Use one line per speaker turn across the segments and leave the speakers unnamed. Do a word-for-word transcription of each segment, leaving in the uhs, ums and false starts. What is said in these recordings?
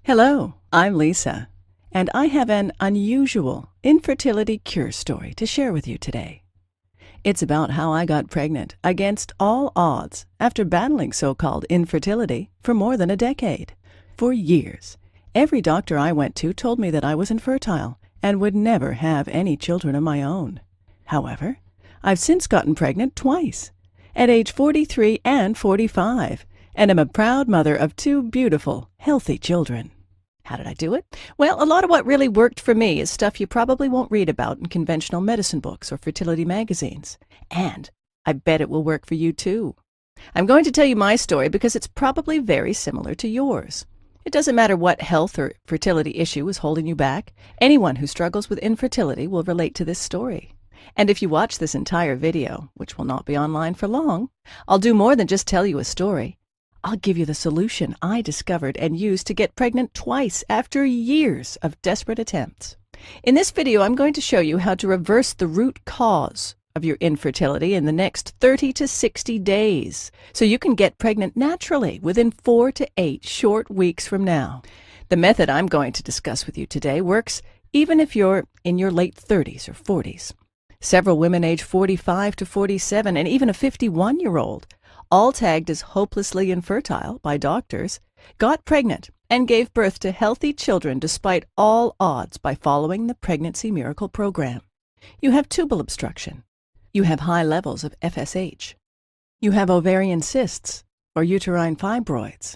Hello, I'm Lisa, and I have an unusual infertility cure story to share with you today. It's about how I got pregnant against all odds after battling so-called infertility for more than a decade. For years, every doctor I went to told me that I was infertile and would never have any children of my own. However, I've since gotten pregnant twice, at age forty-three and forty-five, and am a proud mother of two beautiful, healthy children. How did I do it? Well, a lot of what really worked for me is stuff you probably won't read about in conventional medicine books or fertility magazines. And I bet it will work for you too. I'm going to tell you my story because it's probably very similar to yours. It doesn't matter what health or fertility issue is holding you back. Anyone who struggles with infertility will relate to this story. And if you watch this entire video, which will not be online for long, I'll do more than just tell you a story. I'll give you the solution I discovered and used to get pregnant twice after years of desperate attempts. In this video, I'm going to show you how to reverse the root cause of your infertility in the next thirty to sixty days, so you can get pregnant naturally within four to eight short weeks from now. The method I'm going to discuss with you today works even if you're in your late thirties or forties. Several women age forty-five to forty-seven and even a fifty-one-year-old, all tagged as hopelessly infertile by doctors, got pregnant and gave birth to healthy children despite all odds by following the Pregnancy Miracle Program. You have tubal obstruction. You have high levels of F S H. You have ovarian cysts or uterine fibroids.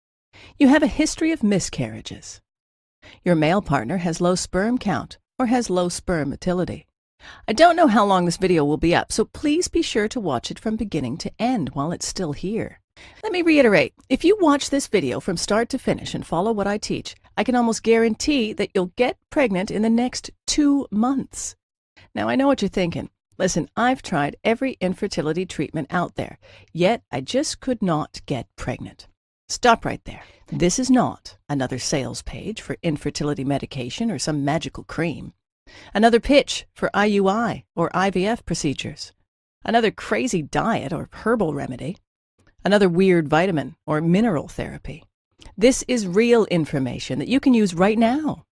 You have a history of miscarriages. Your male partner has low sperm count or has low sperm motility. I don't know how long this video will be up, so please be sure to watch it from beginning to end while it's still here. Let me reiterate, if you watch this video from start to finish and follow what I teach, I can almost guarantee that you'll get pregnant in the next two months. Now, I know what you're thinking. Listen, I've tried every infertility treatment out there, yet I just could not get pregnant. Stop right there. This is not another sales page for infertility medication or some magical cream. Another pitch for I U I or I V F procedures. Another crazy diet or herbal remedy. Another weird vitamin or mineral therapy. This is real information that you can use right now.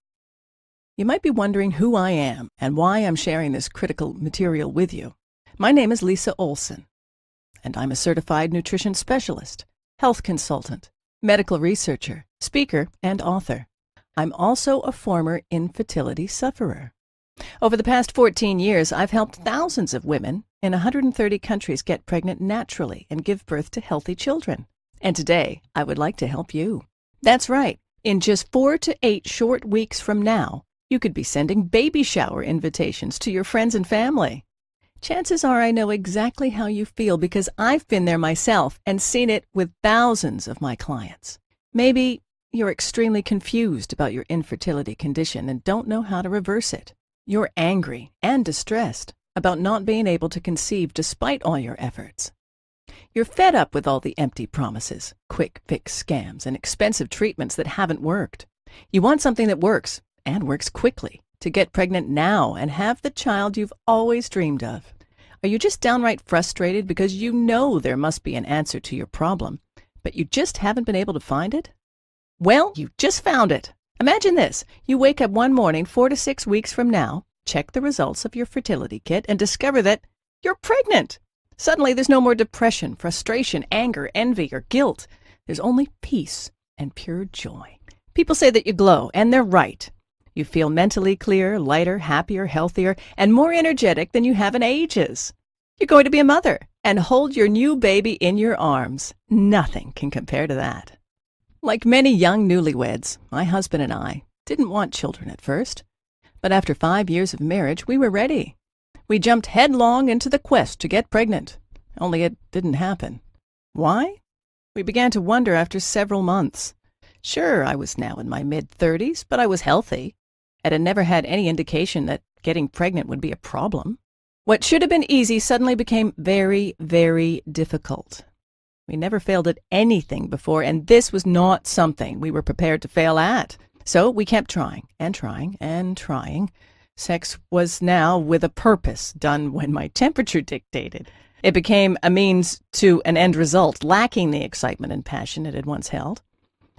You might be wondering who I am and why I'm sharing this critical material with you. My name is Lisa Olson, and I'm a certified nutrition specialist, health consultant, medical researcher, speaker, and author. I'm also a former infertility sufferer. Over the past fourteen years, I've helped thousands of women in one hundred thirty countries get pregnant naturally and give birth to healthy children. And today, I would like to help you. That's right. In just four to eight short weeks from now, you could be sending baby shower invitations to your friends and family. Chances are I know exactly how you feel because I've been there myself and seen it with thousands of my clients. Maybe you're extremely confused about your infertility condition and don't know how to reverse it. You're angry and distressed about not being able to conceive despite all your efforts. You're fed up with all the empty promises, quick fix scams, and expensive treatments that haven't worked. You want something that works, and works quickly, to get pregnant now and have the child you've always dreamed of. Are you just downright frustrated because you know there must be an answer to your problem, but you just haven't been able to find it? Well, you just found it. Imagine this. You wake up one morning four to six weeks from now, check the results of your fertility kit, and discover that you're pregnant. Suddenly, there's no more depression, frustration, anger, envy, or guilt. There's only peace and pure joy. People say that you glow, and they're right. You feel mentally clearer, lighter, happier, healthier, and more energetic than you have in ages. You're going to be a mother and hold your new baby in your arms. Nothing can compare to that. Like many young newlyweds, my husband and I didn't want children at first. But after five years of marriage, we were ready. We jumped headlong into the quest to get pregnant, only it didn't happen. Why? We began to wonder after several months. Sure, I was now in my mid-thirties, but I was healthy, and had never had any indication that getting pregnant would be a problem. What should have been easy suddenly became very, very difficult. We never failed at anything before, and this was not something we were prepared to fail at. So we kept trying and trying and trying. Sex was now with a purpose, done when my temperature dictated. It became a means to an end result, lacking the excitement and passion it had once held.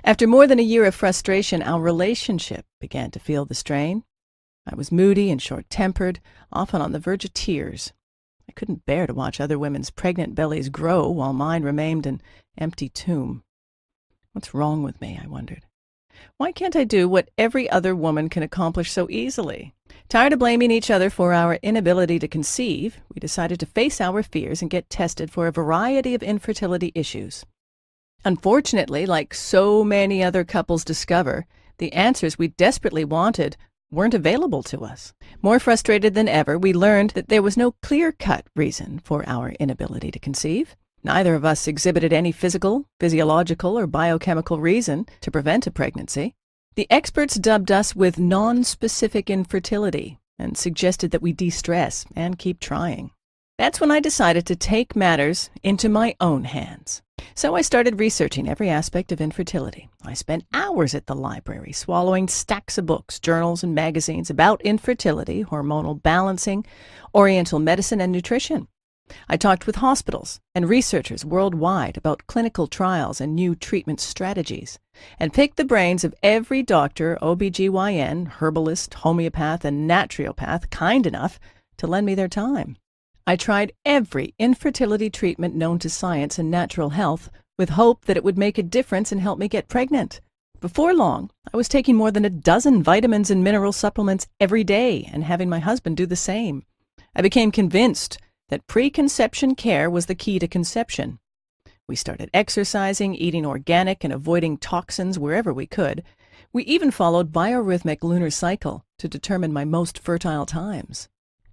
After more than a year of frustration, our relationship began to feel the strain. I was moody and short-tempered, often on the verge of tears. I couldn't bear to watch other women's pregnant bellies grow while mine remained an empty tomb. What's wrong with me, I wondered. Why can't I do what every other woman can accomplish so easily? Tired of blaming each other for our inability to conceive, we decided to face our fears and get tested for a variety of infertility issues. Unfortunately, like so many other couples discover, the answers we desperately wanted weren't available to us. More frustrated than ever, we learned that there was no clear-cut reason for our inability to conceive. Neither of us exhibited any physical, physiological, or biochemical reason to prevent a pregnancy. The experts dubbed us with non-specific infertility and suggested that we de-stress and keep trying. That's when I decided to take matters into my own hands. So I started researching every aspect of infertility. I spent hours at the library, swallowing stacks of books, journals, and magazines about infertility, hormonal balancing, oriental medicine, and nutrition. I talked with hospitals and researchers worldwide about clinical trials and new treatment strategies, and picked the brains of every doctor, O B G Y N, herbalist, homeopath, and naturopath kind enough to lend me their time. I tried every infertility treatment known to science and natural health with hope that it would make a difference and help me get pregnant. Before long, I was taking more than a dozen vitamins and mineral supplements every day and having my husband do the same. I became convinced that preconception care was the key to conception. We started exercising, eating organic, and avoiding toxins wherever we could. We even followed biorhythmic lunar cycle to determine my most fertile times.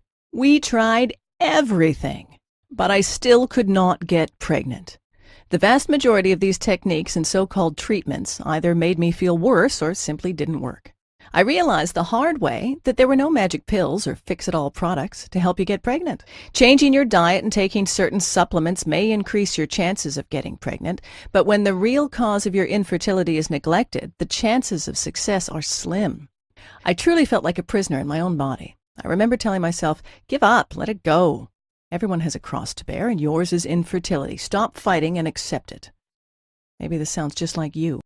We tried everything, but I still could not get pregnant. The vast majority of these techniques and so-called treatments either made me feel worse or simply didn't work. I realized the hard way that there were no magic pills or fix-it-all products to help you get pregnant. Changing your diet and taking certain supplements may increase your chances of getting pregnant, but when the real cause of your infertility is neglected, the chances of success are slim. I truly felt like a prisoner in my own body. I remember telling myself, give up, let it go. Everyone has a cross to bear, and yours is infertility. Stop fighting and accept it. Maybe this sounds just like you.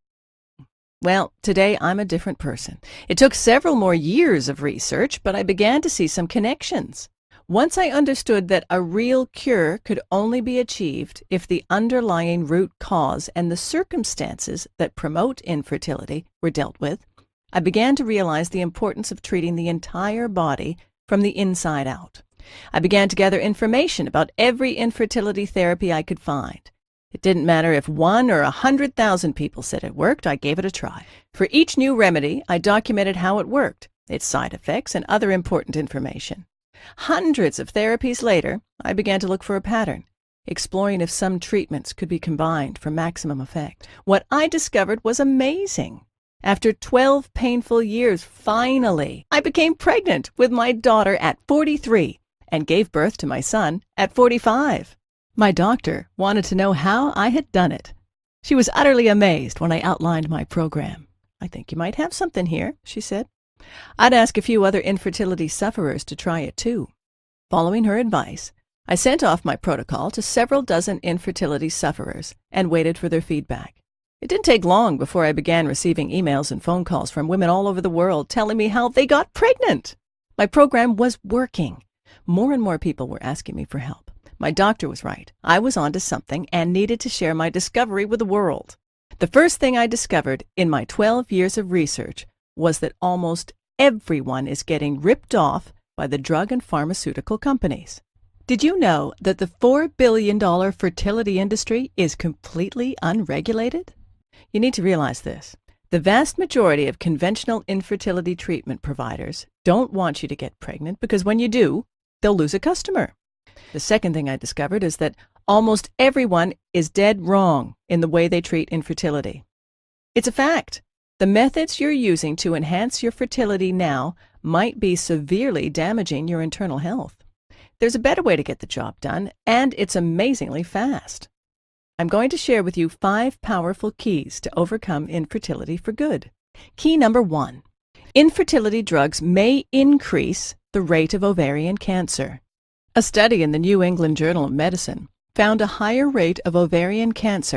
Well, today I'm a different person. It took several more years of research, but I began to see some connections. Once I understood that a real cure could only be achieved if the underlying root cause and the circumstances that promote infertility were dealt with, I began to realize the importance of treating the entire body from the inside out. I began to gather information about every infertility therapy I could find. It didn't matter if one or a hundred thousand people said it worked, I gave it a try. For each new remedy, I documented how it worked, its side effects, and other important information. Hundreds of therapies later, I began to look for a pattern, exploring if some treatments could be combined for maximum effect. What I discovered was amazing. After twelve painful years, finally, I became pregnant with my daughter at forty-three and gave birth to my son at forty-five. My doctor wanted to know how I had done it. She was utterly amazed when I outlined my program. I think you might have something here, she said. I'd ask a few other infertility sufferers to try it too. Following her advice, I sent off my protocol to several dozen infertility sufferers and waited for their feedback. It didn't take long before I began receiving emails and phone calls from women all over the world telling me how they got pregnant. My program was working. More and more people were asking me for help. My doctor was right. I was onto something and needed to share my discovery with the world. The first thing I discovered in my twelve years of research was that almost everyone is getting ripped off by the drug and pharmaceutical companies. Did you know that the four billion dollars fertility industry is completely unregulated? You need to realize this. The vast majority of conventional infertility treatment providers don't want you to get pregnant because when you do, they'll lose a customer. The second thing I discovered is that almost everyone is dead wrong in the way they treat infertility. It's a fact. The methods you're using to enhance your fertility now might be severely damaging your internal health. There's a better way to get the job done, and it's amazingly fast. I'm going to share with you five powerful keys to overcome infertility for good. Key number one. Infertility drugs may increase the rate of ovarian cancer. A study in the New England Journal of Medicine found a higher rate of ovarian cancer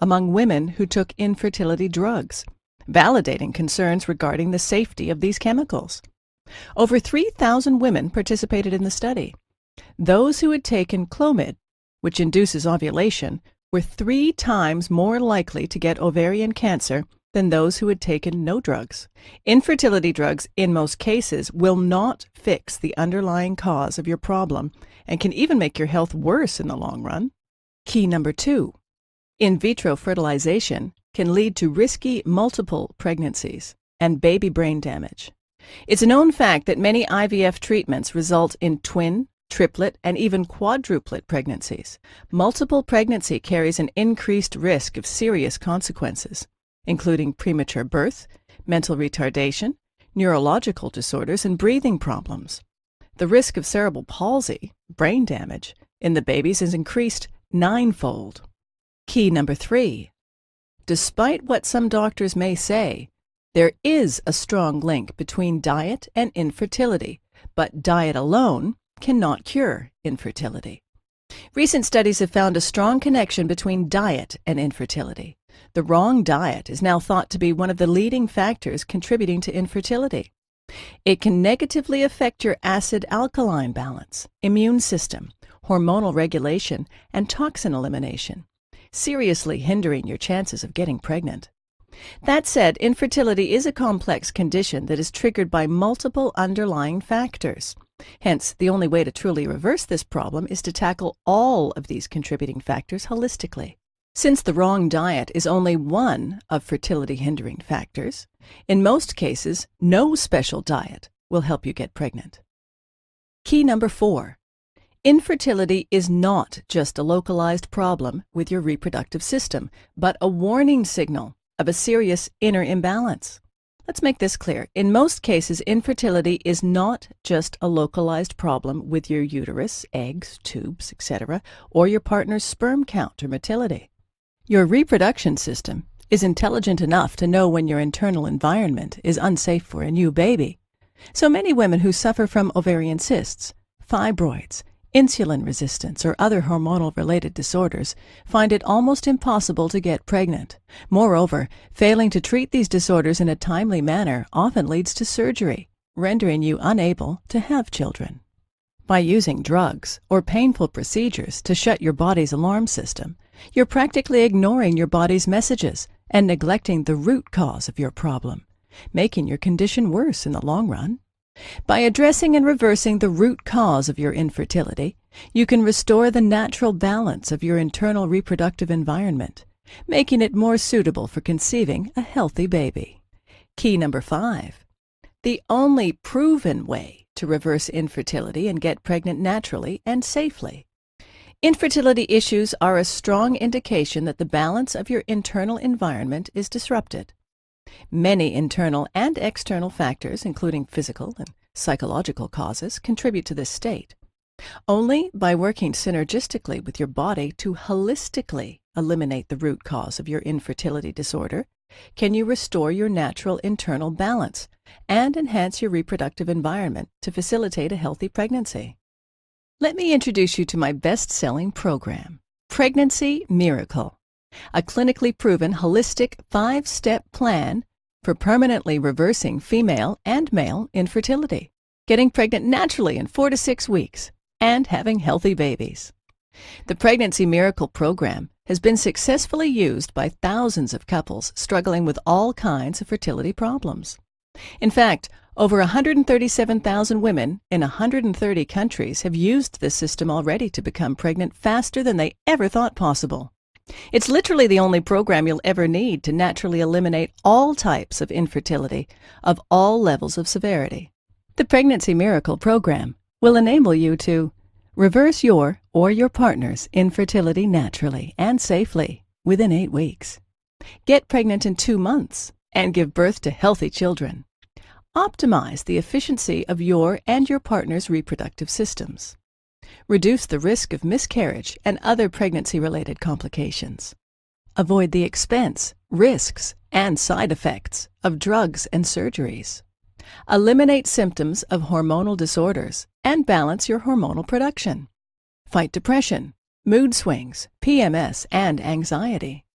among women who took infertility drugs, validating concerns regarding the safety of these chemicals. Over three thousand women participated in the study. Those who had taken Clomid, which induces ovulation, were three times more likely to get ovarian cancer than those who had taken no drugs. Infertility drugs, in most cases, will not fix the underlying cause of your problem and can even make your health worse in the long run. Key number two. In vitro fertilization can lead to risky multiple pregnancies and baby brain damage. It's a known fact that many I V F treatments result in twin, triplet, and even quadruplet pregnancies. Multiple pregnancy carries an increased risk of serious consequences, including premature birth, mental retardation, neurological disorders, and breathing problems. The risk of cerebral palsy, brain damage, in the babies is increased ninefold. Key number three. Despite what some doctors may say, there is a strong link between diet and infertility, but diet alone cannot cure infertility. Recent studies have found a strong connection between diet and infertility. The wrong diet is now thought to be one of the leading factors contributing to infertility. It can negatively affect your acid-alkaline balance, immune system, hormonal regulation, and toxin elimination, seriously hindering your chances of getting pregnant. That said, infertility is a complex condition that is triggered by multiple underlying factors. Hence, the only way to truly reverse this problem is to tackle all of these contributing factors holistically. Since the wrong diet is only one of fertility-hindering factors, in most cases, no special diet will help you get pregnant. Key number four. Infertility is not just a localized problem with your reproductive system, but a warning signal of a serious inner imbalance. Let's make this clear. In most cases, infertility is not just a localized problem with your uterus, eggs, tubes, et cetera, or your partner's sperm count or motility. Your reproduction system is intelligent enough to know when your internal environment is unsafe for a new baby. So many women who suffer from ovarian cysts, fibroids, insulin resistance, or other hormonal-related disorders find it almost impossible to get pregnant. Moreover, failing to treat these disorders in a timely manner often leads to surgery, rendering you unable to have children. By using drugs or painful procedures to shut your body's alarm system, you're practically ignoring your body's messages and neglecting the root cause of your problem, making your condition worse in the long run. By addressing and reversing the root cause of your infertility, you can restore the natural balance of your internal reproductive environment, making it more suitable for conceiving a healthy baby. Key number five. The only proven way to reverse infertility and get pregnant naturally and safely. Infertility issues are a strong indication that the balance of your internal environment is disrupted. Many internal and external factors, including physical and psychological causes, contribute to this state. Only by working synergistically with your body to holistically eliminate the root cause of your infertility disorder can you restore your natural internal balance and enhance your reproductive environment to facilitate a healthy pregnancy. Let me introduce you to my best-selling program, Pregnancy Miracle, a clinically proven holistic five-step plan for permanently reversing female and male infertility, getting pregnant naturally in four to six weeks, and having healthy babies. The Pregnancy Miracle program has been successfully used by thousands of couples struggling with all kinds of fertility problems. In fact, over one hundred thirty-seven thousand women in one hundred thirty countries have used this system already to become pregnant faster than they ever thought possible. It's literally the only program you'll ever need to naturally eliminate all types of infertility of all levels of severity. The Pregnancy Miracle program will enable you to reverse your or your partner's infertility naturally and safely within eight weeks. Get pregnant in two months and give birth to healthy children. Optimize the efficiency of your and your partner's reproductive systems. Reduce the risk of miscarriage and other pregnancy-related complications. Avoid the expense, risks, and side effects of drugs and surgeries. Eliminate symptoms of hormonal disorders and balance your hormonal production. Fight depression, mood swings, P M S, and anxiety.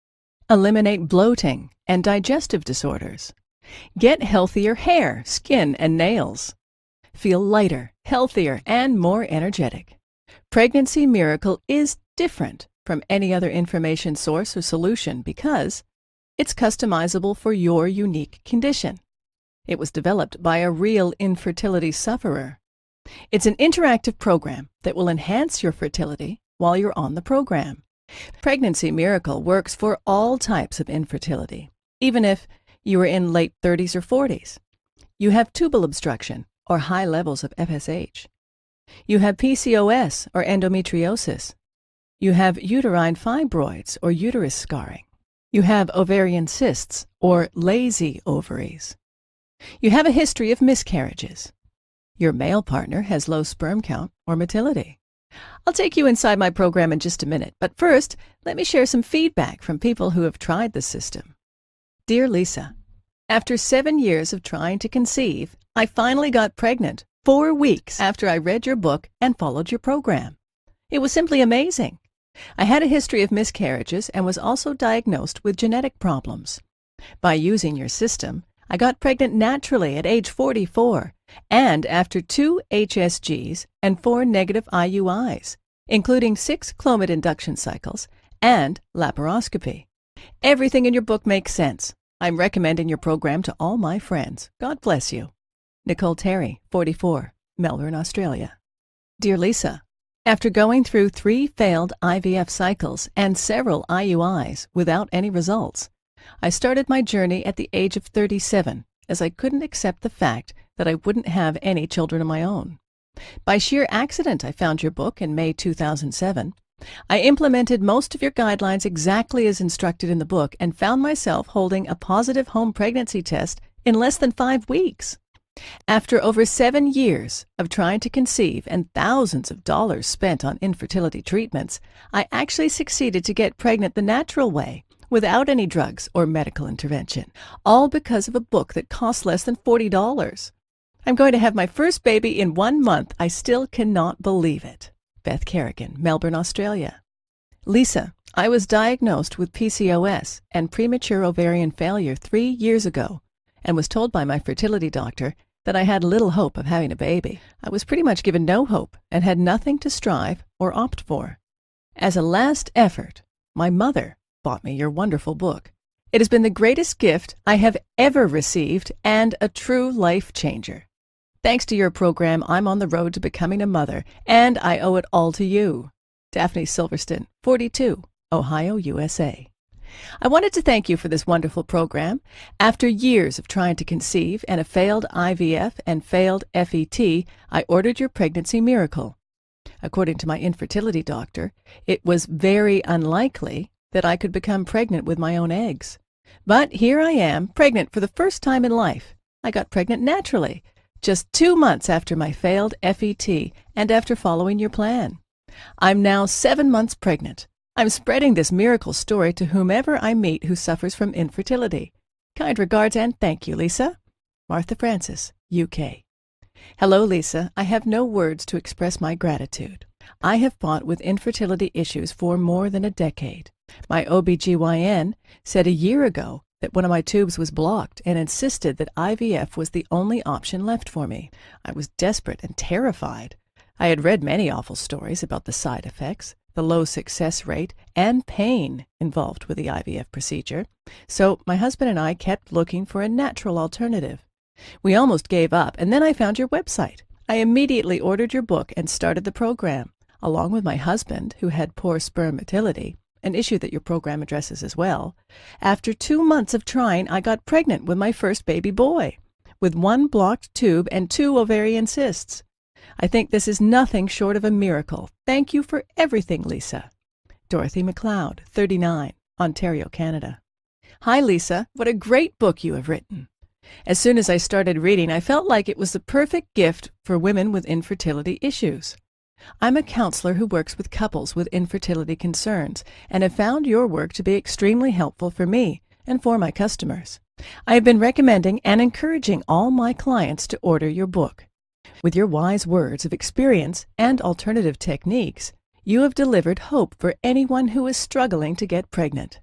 Eliminate bloating and digestive disorders. Get healthier hair, skin, and nails. Feel lighter, healthier, and more energetic. Pregnancy Miracle is different from any other information source or solution because it's customizable for your unique condition. It was developed by a real infertility sufferer. It's an interactive program that will enhance your fertility while you're on the program. Pregnancy Miracle works for all types of infertility, even if you are in late thirties or forties. You have tubal obstruction or high levels of F S H. You have P C O S or endometriosis. You have uterine fibroids or uterus scarring. You have ovarian cysts or lazy ovaries. You have a history of miscarriages. Your male partner has low sperm count or motility. I'll take you inside my program in just a minute, but first, let me share some feedback from people who have tried the system. Dear Lisa, after seven years of trying to conceive, I finally got pregnant four weeks after I read your book and followed your program. It was simply amazing. I had a history of miscarriages and was also diagnosed with genetic problems. By using your system, I got pregnant naturally at age forty-four and after two H S Gs and four negative I U Is, including six Clomid induction cycles and laparoscopy. Everything in your book makes sense. I'm recommending your program to all my friends. God bless you. Nicole Terry, forty-four, Melbourne, Australia. Dear Lisa, after going through three failed I V F cycles and several I U Is without any results, I started my journey at the age of thirty-seven, as I couldn't accept the fact that I wouldn't have any children of my own. By sheer accident, I found your book in May two thousand seven. I implemented most of your guidelines exactly as instructed in the book and found myself holding a positive home pregnancy test in less than five weeks. After over seven years of trying to conceive and thousands of dollars spent on infertility treatments, I actually succeeded to get pregnant the natural way, without any drugs or medical intervention, all because of a book that cost less than forty dollars. I'm going to have my first baby in one month. I still cannot believe it. Beth Kerrigan, Melbourne, Australia. Lisa, I was diagnosed with P C O S and premature ovarian failure three years ago and was told by my fertility doctor that I had little hope of having a baby. I was pretty much given no hope and had nothing to strive or opt for. As a last effort, my mother bought me your wonderful book. It has been the greatest gift I have ever received and a true life changer. Thanks to your program, I'm on the road to becoming a mother, and I owe it all to you. Daphne Silverston, forty-two, Ohio, U S A. I wanted to thank you for this wonderful program. After years of trying to conceive and a failed I V F and failed F E T, I ordered your Pregnancy Miracle. According to my infertility doctor, it was very unlikely that I could become pregnant with my own eggs. But here I am, pregnant for the first time in life. I got pregnant naturally, just two months after my failed F E T and after following your plan. I'm now seven months pregnant. I'm spreading this miracle story to whomever I meet who suffers from infertility. Kind regards and thank you, Lisa. Martha Francis, U K. Hello, Lisa. I have no words to express my gratitude. I have fought with infertility issues for more than a decade. My O B G Y N said a year ago that one of my tubes was blocked and insisted that I V F was the only option left for me. I was desperate and terrified. I had read many awful stories about the side effects, the low success rate, and pain involved with the I V F procedure, so my husband and I kept looking for a natural alternative. We almost gave up, and then I found your website. I immediately ordered your book and started the program, along with my husband, who had poor sperm motility, an issue that your program addresses as well. After two months of trying, I got pregnant with my first baby boy, with one blocked tube and two ovarian cysts. I think this is nothing short of a miracle. Thank you for everything, Lisa. Dorothy McLeod, thirty-nine, Ontario, Canada. Hi, Lisa. What a great book you have written. As soon as I started reading, I felt like it was the perfect gift for women with infertility issues. I'm a counselor who works with couples with infertility concerns and have found your work to be extremely helpful for me and for my customers. I have been recommending and encouraging all my clients to order your book. With your wise words of experience and alternative techniques, you have delivered hope for anyone who is struggling to get pregnant.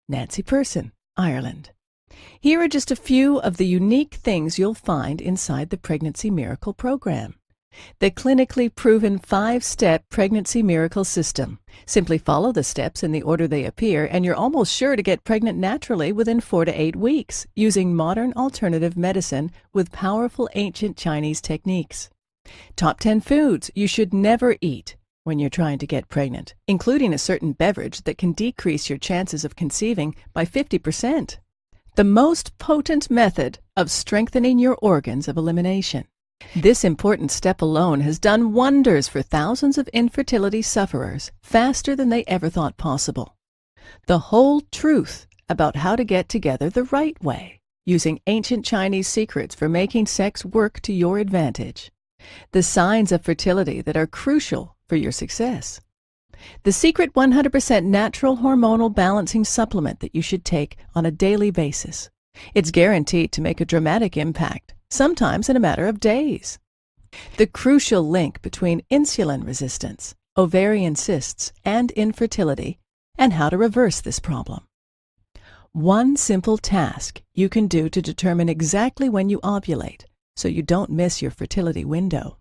Nancy Person, Ireland. Here are just a few of the unique things you'll find inside the Pregnancy Miracle program. The clinically proven five-step Pregnancy Miracle system. Simply follow the steps in the order they appear, and you're almost sure to get pregnant naturally within four to eight weeks, using modern alternative medicine with powerful ancient Chinese techniques. Top ten foods you should never eat when you're trying to get pregnant, including a certain beverage that can decrease your chances of conceiving by fifty percent. The most potent method of strengthening your organs of elimination. This important step alone has done wonders for thousands of infertility sufferers faster than they ever thought possible. The whole truth about how to get together the right way, using ancient Chinese secrets for making sex work to your advantage. The signs of fertility that are crucial for your success. The secret one hundred percent natural hormonal balancing supplement that you should take on a daily basis. It's guaranteed to make a dramatic impact, sometimes in a matter of days. The crucial link between insulin resistance, ovarian cysts, and infertility, and how to reverse this problem. One simple task you can do to determine exactly when you ovulate, so you don't miss your fertility window.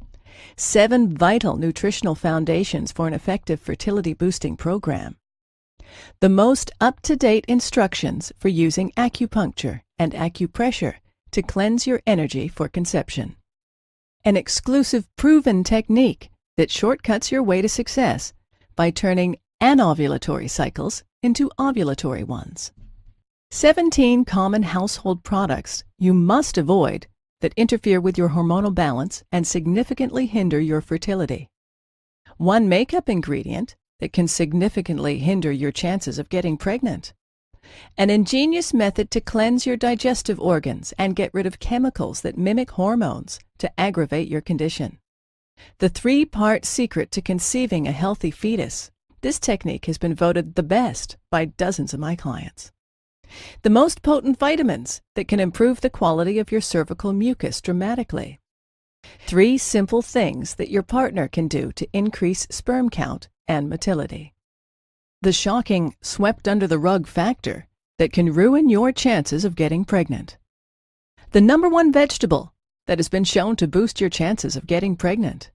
Seven vital nutritional foundations for an effective fertility boosting program. The most up-to-date instructions for using acupuncture and acupressure to cleanse your energy for conception. An exclusive proven technique that shortcuts your way to success by turning anovulatory cycles into ovulatory ones. seventeen common household products you must avoid that interfere with your hormonal balance and significantly hinder your fertility. One makeup ingredient that can significantly hinder your chances of getting pregnant. An ingenious method to cleanse your digestive organs and get rid of chemicals that mimic hormones to aggravate your condition. The three-part secret to conceiving a healthy fetus. This technique has been voted the best by dozens of my clients. The most potent vitamins that can improve the quality of your cervical mucus dramatically. Three simple things that your partner can do to increase sperm count and motility. The shocking swept-under-the-rug factor that can ruin your chances of getting pregnant. The number one vegetable that has been shown to boost your chances of getting pregnant.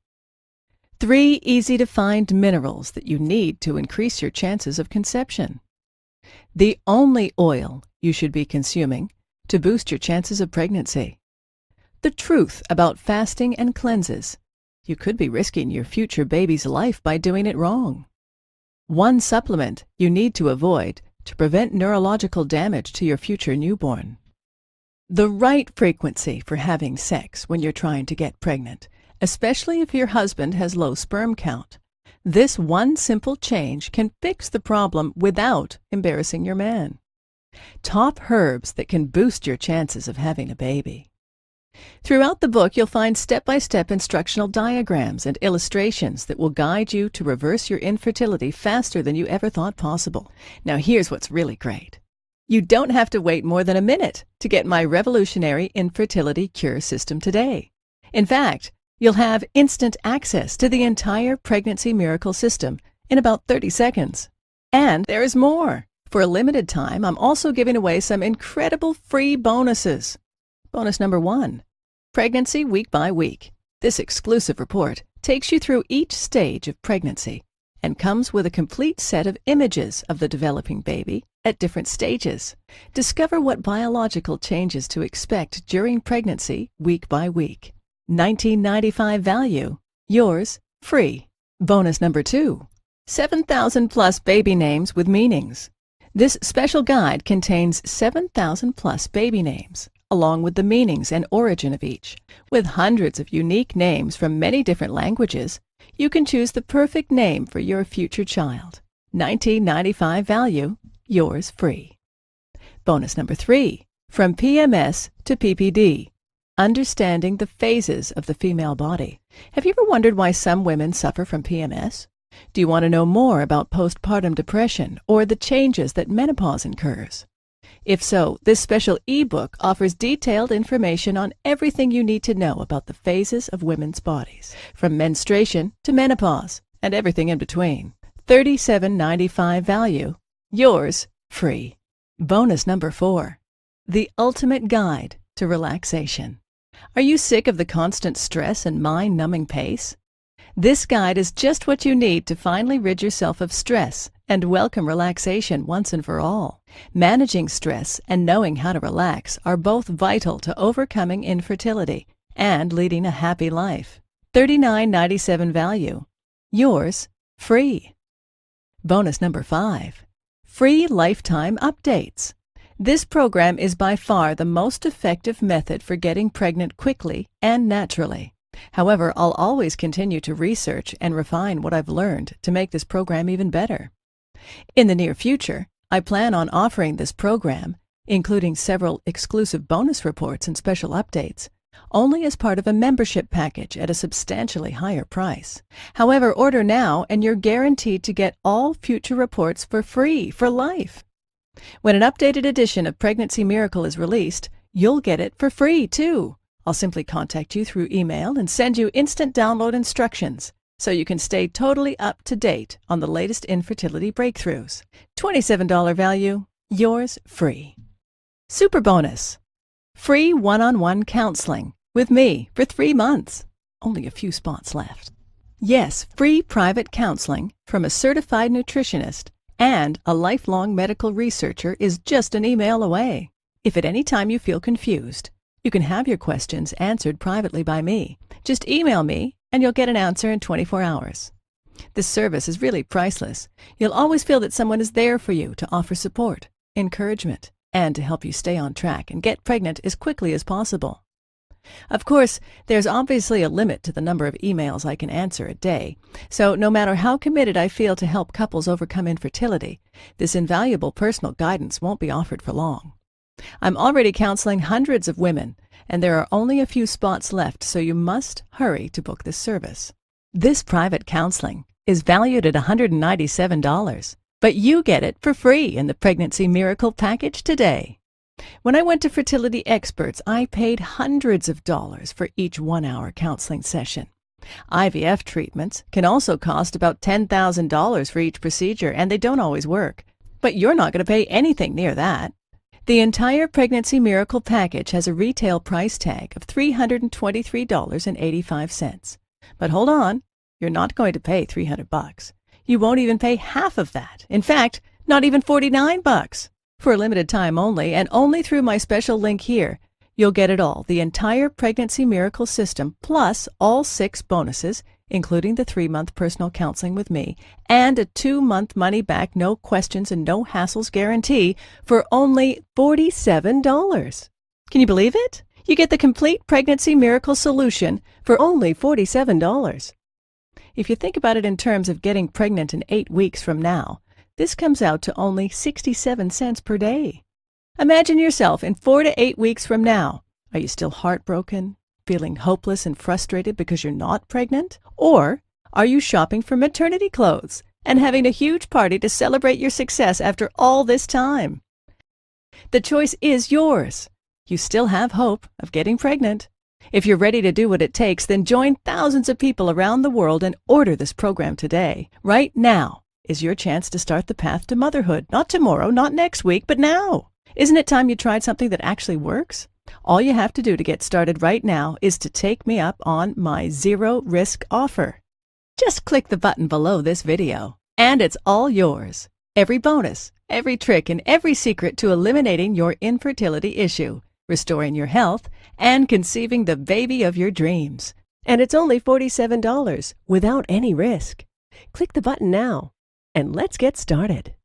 Three easy-to-find minerals that you need to increase your chances of conception. The only oil you should be consuming to boost your chances of pregnancy. The truth about fasting and cleanses. You could be risking your future baby's life by doing it wrong. One supplement you need to avoid to prevent neurological damage to your future newborn. The right frequency for having sex when you're trying to get pregnant, especially if your husband has low sperm count. This one simple change can fix the problem without embarrassing your man. Top herbs that can boost your chances of having a baby. Throughout the book, you'll find step-by-step instructional diagrams and illustrations that will guide you to reverse your infertility faster than you ever thought possible. Now here's what's really great. You don't have to wait more than a minute to get my revolutionary infertility cure system today. In fact, you'll have instant access to the entire Pregnancy Miracle system in about thirty seconds. And there is more. For a limited time, I'm also giving away some incredible free bonuses. Bonus number one, Pregnancy Week by Week. This exclusive report takes you through each stage of pregnancy and comes with a complete set of images of the developing baby at different stages. Discover what biological changes to expect during pregnancy week by week. nineteen ninety-five value, yours free. Bonus number two, seven thousand plus baby names with meanings. This special guide contains seven thousand plus baby names, along with the meanings and origin of each. With hundreds of unique names from many different languages, you can choose the perfect name for your future child. nineteen ninety-five value, yours free. Bonus number three, from P M S to P P D. Understanding the phases of the female body. Have you ever wondered why some women suffer from P M S? Do you want to know more about postpartum depression or the changes that menopause incurs? If so, this special ebook offers detailed information on everything you need to know about the phases of women's bodies, from menstruation to menopause and everything in between. thirty-seven ninety-five value, yours free. Bonus number four, the ultimate guide to relaxation. Are you sick of the constant stress and mind-numbing pace? This guide is just what you need to finally rid yourself of stress and welcome relaxation once and for all. Managing stress and knowing how to relax are both vital to overcoming infertility and leading a happy life. thirty-nine ninety-seven value. Yours free. Bonus number five, free lifetime updates. This program is by far the most effective method for getting pregnant quickly and naturally. However, I'll always continue to research and refine what I've learned to make this program even better. In the near future, I plan on offering this program, including several exclusive bonus reports and special updates, only as part of a membership package at a substantially higher price. However, order now and you're guaranteed to get all future reports for free for life. When an updated edition of Pregnancy Miracle is released, you'll get it for free too. I'll simply contact you through email and send you instant download instructions so you can stay totally up to date on the latest infertility breakthroughs. twenty-seven dollars value, yours free. Super bonus, free one-on-one counseling with me for three months. Only a few spots left. Yes, free private counseling from a certified nutritionist and a lifelong medical researcher is just an email away. If at any time you feel confused, you can have your questions answered privately by me. Just email me and you'll get an answer in twenty-four hours. This service is really priceless. You'll always feel that someone is there for you to offer support, encouragement, and to help you stay on track and get pregnant as quickly as possible. Of course, there's obviously a limit to the number of emails I can answer a day, so no matter how committed I feel to help couples overcome infertility, this invaluable personal guidance won't be offered for long. I'm already counseling hundreds of women, and there are only a few spots left, so you must hurry to book this service. This private counseling is valued at one hundred ninety-seven dollars, but you get it for free in the Pregnancy Miracle package today. When I went to fertility experts, I paid hundreds of dollars for each one-hour counseling session. I V F treatments can also cost about ten thousand dollars for each procedure, and they don't always work. But you're not going to pay anything near that. The entire Pregnancy Miracle package has a retail price tag of three hundred twenty-three dollars and eighty-five cents. But hold on, you're not going to pay three hundred bucks. You won't even pay half of that. In fact, not even forty-nine bucks. For a limited time only, and only through my special link here, you'll get it all, the entire Pregnancy Miracle system, plus all six bonuses, including the three-month personal counseling with me, and a two-month money-back, no questions and no hassles guarantee for only forty-seven dollars. Can you believe it? You get the complete Pregnancy Miracle solution for only forty-seven dollars. If you think about it in terms of getting pregnant in eight weeks from now, this comes out to only sixty-seven cents per day. Imagine yourself in four to eight weeks from now. Are you still heartbroken, feeling hopeless and frustrated because you're not pregnant? Or are you shopping for maternity clothes and having a huge party to celebrate your success after all this time? The choice is yours. You still have hope of getting pregnant. If you're ready to do what it takes, then join thousands of people around the world and order this program today. Right now is your chance to start the path to motherhood. Not tomorrow, not next week, but now. Isn't it time you tried something that actually works? All you have to do to get started right now is to take me up on my zero-risk offer. Just click the button below this video, and it's all yours. Every bonus, every trick, and every secret to eliminating your infertility issue, restoring your health, and conceiving the baby of your dreams. And it's only forty-seven dollars without any risk. Click the button now, and let's get started.